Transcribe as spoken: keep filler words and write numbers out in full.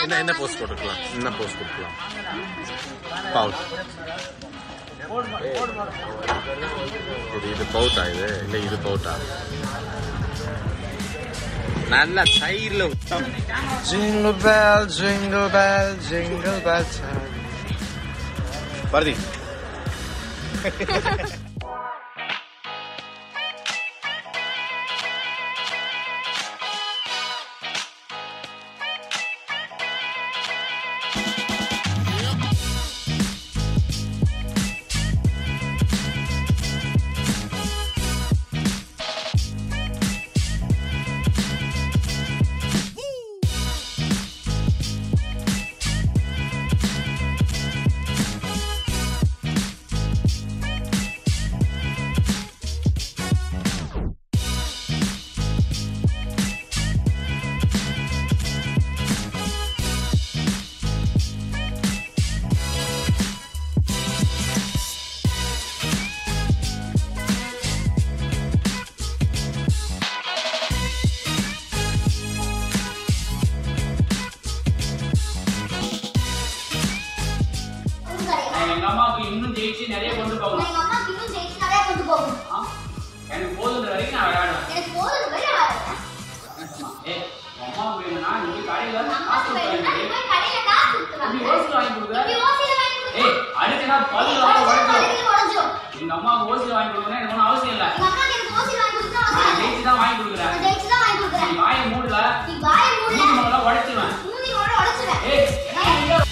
என்ன என்ன போஸ்ட் போட்டுக்கலாம்? என்ன போஸ்ட் கொடுக்கலாம்? பவுட் இது இது பவுட்டா? இது இல்லை இது பவுட்டா? நல்லா சைடுல jingle bell jingle bell jingle bell Bharathi. எங்க அம்மாவுக்கு இன்னும் ஜெயிச்சு நிறைய கொண்டு போகணும். எங்க அம்மாவுக்கு இன்னும் ஜெயிச்சு நிறைய கொண்டு போகணும். எனக்கு போதுன்ற வரைக்கும் நான் விளையாடுவேன். எனக்கு போதுன்ற வரைக்கும் விளையாடுவேன். ஏய், அம்மாவுக்கு வேணும்னா நீ கடையில காசு கொடுத்துறேன். நீ போய் கடையில காசு கொடுத்துறேன். நீ ஓசி வாங்கி கொடுக்குற. நீ ஓசில வாங்கி கொடுக்குற. ஏய், அடுத்து நான் பல்லு வாங்க உடைஞ்சிரும். எங்க அம்மாவுக்கு ஓசி வாங்கி கொடுக்கணும் எனக்கு ஒன்றும் அவசியம் இல்லை. எங்க அம்மாவுக்கு எனக்கு ஓசி வாங்கி கொடுத்தா அவசியம் இல்லை. ஜெயிச்சு தான் வாங்கி கொடுக்குறேன். ஜெயிச்சு தான் வாங்கி கொடுக்குறேன். நீ வாயை மூடல. நீ வாயை மூடல. மூடி முதல்ல உடைச்சிடுவேன். மூடி முதல்ல உடைச்சிடுவேன். ஏய்